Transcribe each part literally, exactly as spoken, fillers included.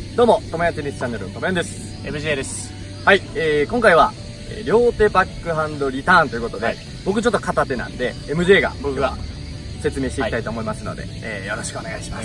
どうも、ともやテニスチャンネルのともやんです。 エムジェー です。 はい、えー、今回は、えー、両手バックハンドリターンということで、はい、僕ちょっと片手なんで、エムジェー が僕が説明していきたいと思いますので、はい、えー、よろしくお願いします。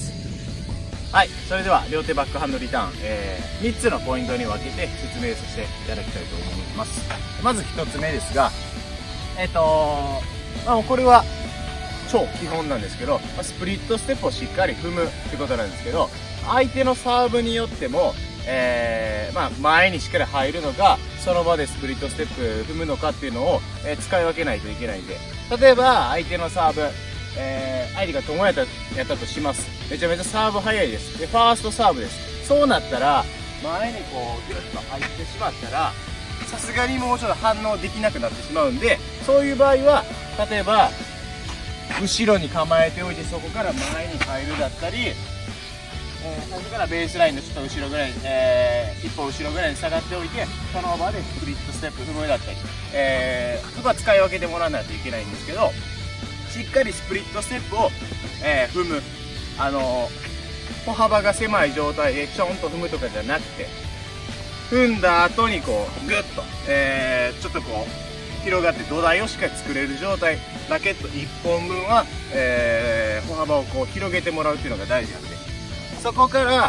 はい、それでは両手バックハンドリターン、えー、みっつのポイントに分けて説明させていただきたいと思います。まずひとつめですが、えっ、ー、とまあ、これは超基本なんですけど、スプリットステップをしっかり踏むってことなんですけど、相手のサーブによっても、えー、まあ前にしっかり入るのか、その場でスプリットステップ踏むのかっていうのを、えー、使い分けないといけないんで、例えば相手のサーブ、えー、相手が友やったやったとします。めちゃめちゃサーブ速いです。で、ファーストサーブです。そうなったら、前にこう、ギュッと入ってしまったら、さすがにもうちょっと反応できなくなってしまうんで、そういう場合は、例えば、後ろに構えておいて、そこから前に入るだったり、えー、最初からベースラインのちょっと後ろぐらい、えー、一歩後ろぐらいに下がっておいて、その場でスプリットステップ踏むだったり、えー、そこは使い分けてもらわないといけないんですけど、しっかりスプリットステップを、えー、踏む。あのー、歩幅が狭い状態でちょんと踏むとかじゃなくて、踏んだ後にこう、ぐっと、えー、ちょっとこう、広がって土台をしっかり作れる状態、ラケットいっぽんぶんは、えー、歩幅をこう広げてもらうっていうのが大事なんで、そこから、ぐっと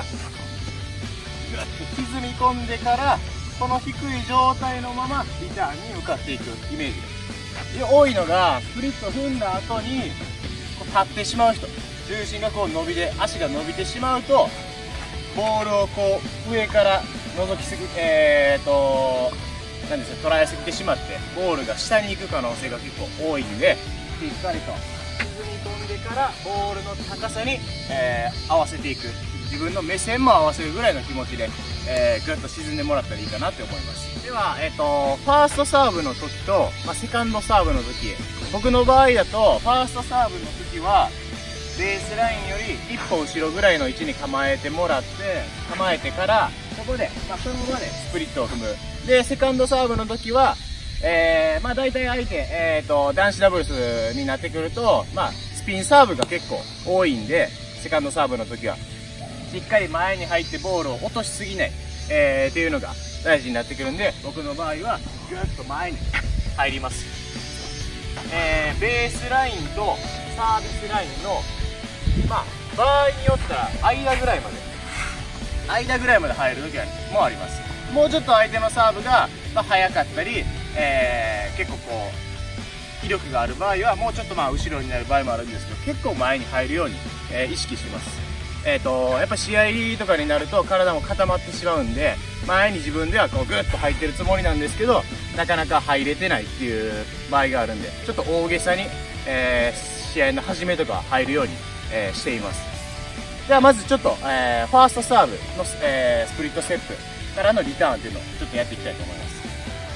沈み込んでから、この低い状態のままリターンに向かっていくイメージです。で、多いのが、スプリット踏んだ後に、こう立ってしまう人。重心がこう伸びて、足が伸びてしまうと、ボールをこう、上から覗きすぎ、えーと、なんですか、捉えすぎてしまって、ボールが下に行く可能性が結構多いんで、しっかりと沈み込んでから、ボールの高さに、えー、合わせていく。自分の目線も合わせるぐらいの気持ちで、えー、ぐっと沈んでもらったらいいかなって思います。では、えっと、ファーストサーブの時と、まあ、セカンドサーブの時、僕の場合だと、ファーストサーブの時は、ベースラインより一歩後ろぐらいの位置に構えてもらって、構えてから、そこで、まあ、その場でスプリットを踏む。で、セカンドサーブの時は、えー、まあ大体相手、えっと、男子ダブルスになってくると、まあ、スピンサーブが結構多いんで、セカンドサーブの時は、しっかり前に入ってボールを落としすぎない、えー、っていうのが大事になってくるんで、僕の場合は、ぐっと前に入ります。えー、ベースラインとサービスラインの、まあ、場合によったら、間ぐらいまで、間ぐらいまで入る時もあります。もうちょっと相手のサーブが、まあ、速かったり、えー、結構こう、威力がある場合は、もうちょっとまあ、後ろになる場合もあるんですけど、結構前に入るように、えー、意識します。えっと、やっぱ試合とかになると体も固まってしまうんで、前に自分ではこう、ぐっと入ってるつもりなんですけど、なかなか入れてないっていう場合があるんで、ちょっと大げさに、えー、試合の始めとか入るように、えー、しています。ではまずちょっと、えー、ファーストサーブの、えー、スプリットステップからのリターンっていうのをちょっとやっていきたいと思います。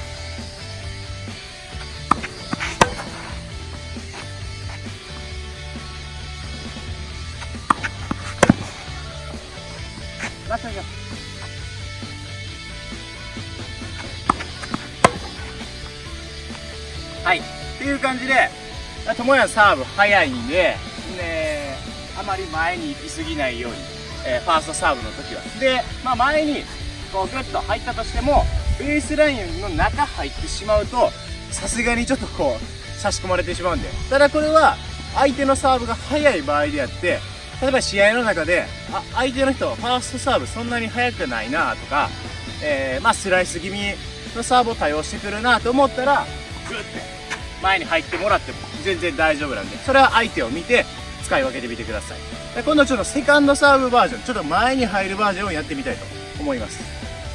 ラストいきます。はい。っていう感じで、ともやサーブ速いんで、ね、あまり前に行き過ぎないように、えー、ファーストサーブの時は。で、まあ前に、こうグッと入ったとしても、ベースラインの中入ってしまうと、さすがにちょっとこう、差し込まれてしまうんで。ただこれは、相手のサーブが速い場合であって、例えば試合の中で、あ、相手の人、ファーストサーブそんなに速くないなとか、えー、まあスライス気味のサーブを多用してくるなと思ったら、グッて前に入ってもらっても全然大丈夫なんで、それは相手を見て使い分けてみてください。で、今度ちょっとセカンドサーブバージョン、ちょっと前に入るバージョンをやってみたいと思います。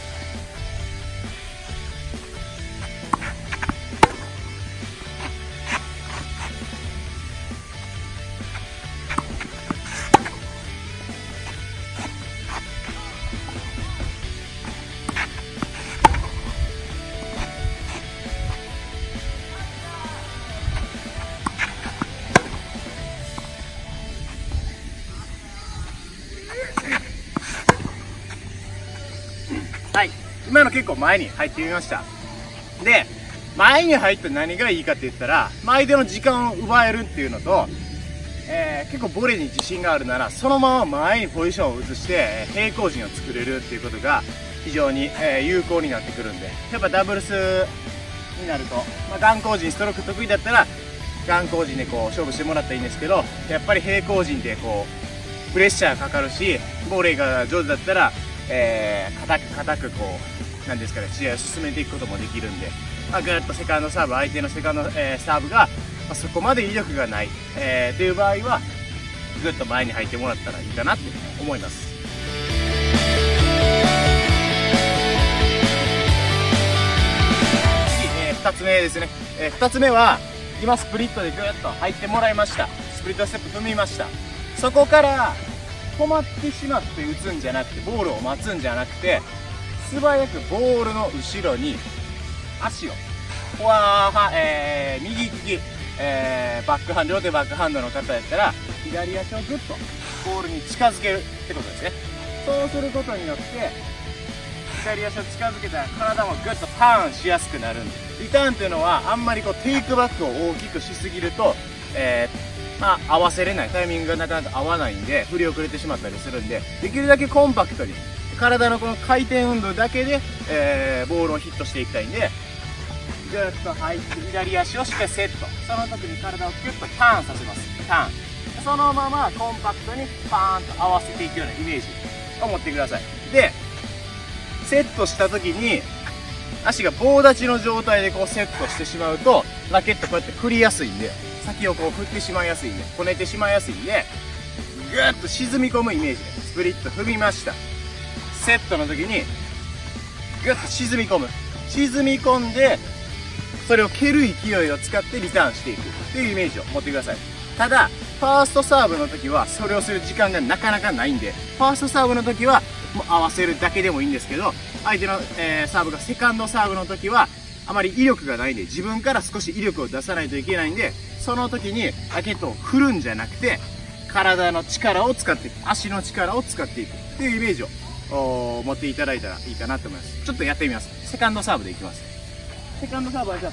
はい。今の結構前に入ってみました。で、前に入って何がいいかって言ったら、相手の時間を奪えるっていうのと、 えー、結構ボレーに自信があるなら、そのまま前にポジションを移して、えー、平行陣を作れるっていうことが非常に、えー、有効になってくるんで、やっぱダブルスになると、まあ、眼光陣ストローク得意だったら眼光陣でこう勝負してもらったらいいんですけど、やっぱり平行陣でこうプレッシャーかかるし、ボレーが上手だったら、えー、硬く硬くこうなんですかね、試合を進めていくこともできるんで、まあ、ぐっとセカンドサーブ、相手のセカンド、えー、サーブが、まあ、そこまで威力がない、えー、という場合はぐっと前に入ってもらったらいいかなって思います。次、えー、ふたつめですね、えー、ふたつめは今スプリットでぐっと入ってもらいました。スプリットステップ踏みました。そこから止まってしまって打つんじゃなくて、ボールを待つんじゃなくて、素早くボールの後ろに足をフォアハ、えー、右利き、えー、バックハンド、両手バックハンドの方やったら左足をグッとボールに近づけるってことですね。そうすることによって左足を近づけたら体もグッとターンしやすくなるんです。リターンというのはあんまりこうテイクバックを大きくしすぎると、えーまあ、合わせれない、タイミングがなかなか合わないんで振り遅れてしまったりするんで、できるだけコンパクトに体のこの回転運動だけで、えー、ボールをヒットしていきたいんで、ぐっと入って左足をしっかりセット、その時に体をキュッとターンさせます。ターン、そのままコンパクトにパーンと合わせていくようなイメージを持ってください。でセットした時に足が棒立ちの状態でこうセットしてしまうと、ラケットこうやって振りやすいんで、先をこう振ってしまいやすいんで、こねてしまいやすいんで、ぐっと沈み込むイメージでスプリット踏みました。セットの時にぐっと沈み込む、沈み込んでそれを蹴る勢いを使ってリターンしていくっていうイメージを持ってください。ただファーストサーブの時はそれをする時間がなかなかないんで、ファーストサーブの時はもう合わせるだけでもいいんですけど、相手の、えー、サーブがセカンドサーブの時はあまり威力がないんで、自分から少し威力を出さないといけないんで、その時にラケットを振るんじゃなくて体の力を使っていく、足の力を使っていくっていうイメージを持っていただいたらいいかなと思います。ちょっとやってみます。セカンドサーブでいきます。セカンドサーブはじゃあ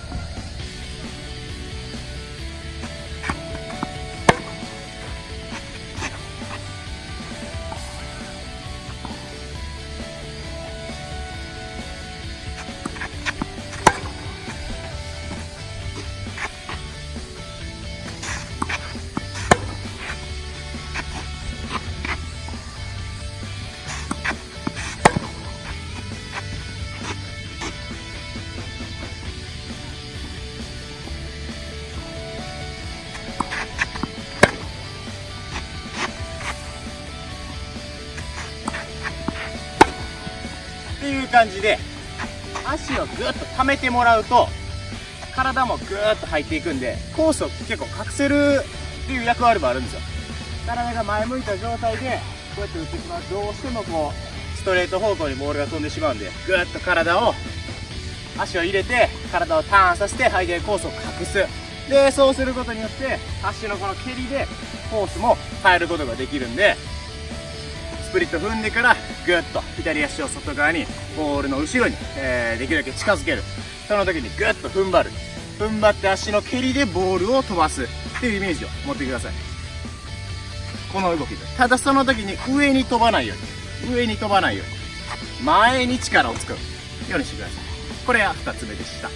っていう感じで足をぐっと溜めてもらうと体もぐーっと入っていくんで、コースを結構隠せるっていう役割もあるんですよ。体が前向いた状態でこうやって打ってしまうと、どうしてもこうストレート方向にボールが飛んでしまうんで、ぐーっと体を足を入れて体をターンさせて相手のコースを隠す。でそうすることによって足のこの蹴りでコースも変えることができるんで、スプリット踏んでからぐっと左足を外側にボールの後ろに、えー、できるだけ近づける。その時にぐっと踏ん張る、踏ん張って足の蹴りでボールを飛ばすっていうイメージを持ってください。この動きで、ただその時に上に飛ばないように、上に飛ばないように前に力を使うようにしてください。これがふたつめでした。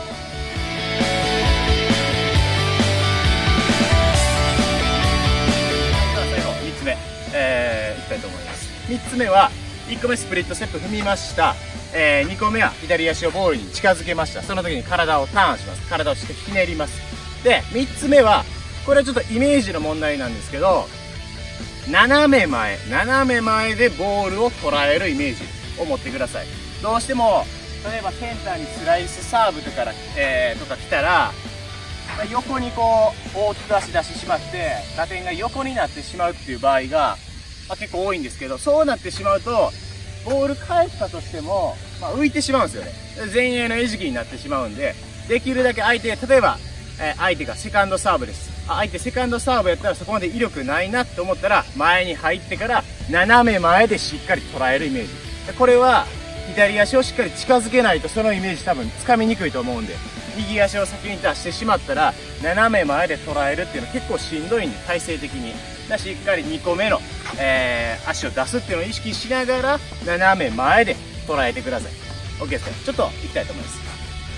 最後みっつめ、えー、いきたいと思います。みっつめはいっこめスプリットステップ踏みました。えー、にこめは左足をボールに近づけました。その時に体をターンします。体をしっかりひねります。でみっつめはこれはちょっとイメージの問題なんですけど、斜め前斜め前でボールを捉えるイメージを持ってください。どうしても例えばセンターにスライスサーブとか、えー、とか来たら、まあ、横にこう大きく足出してしまって打点が横になってしまうっていう場合が、まあ、結構多いんですけど、そうなってしまうとボール返ったとしても、まあ、浮いてしまうんですよね。前衛の餌食になってしまうんで、できるだけ相手、例えば、えー、相手がセカンドサーブです。あ、相手セカンドサーブやったらそこまで威力ないなって思ったら前に入ってから斜め前でしっかり捉えるイメージ。これは左足をしっかり近づけないとそのイメージ多分つかみにくいと思うんで、 右足を先に出してしまったら、斜め前で捉えるっていうのは結構しんどいんで、体勢的に。だしっかりにこめの、えー、足を出すっていうのを意識しながら、斜め前で捉えてください。OK ですか？ちょっと行きたいと思います。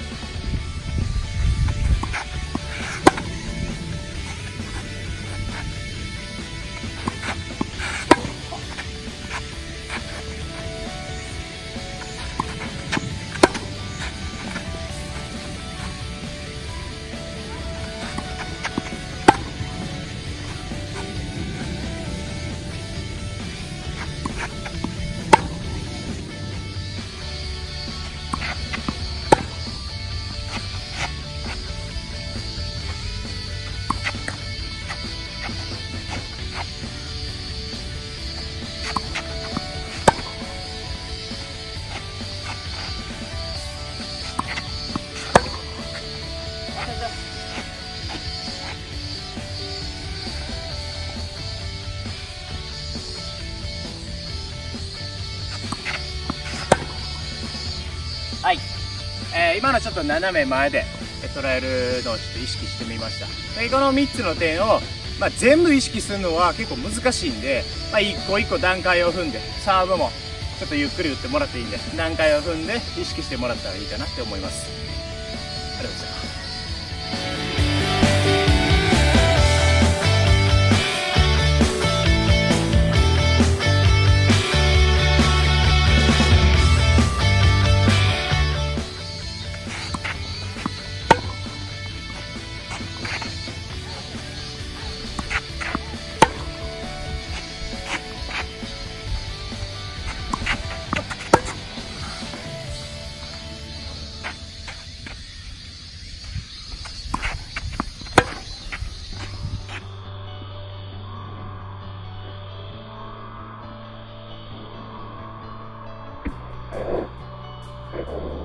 はい、えー、今のちょっと斜め前で捉えるのをちょっと意識してみました。でこのみっつの点を、まあ、全部意識するのは結構難しいんで、まあ、一個一個段階を踏んで、サーブもちょっとゆっくり打ってもらっていいんで、段階を踏んで意識してもらったらいいかなって思います。ありがとうございました。 はい。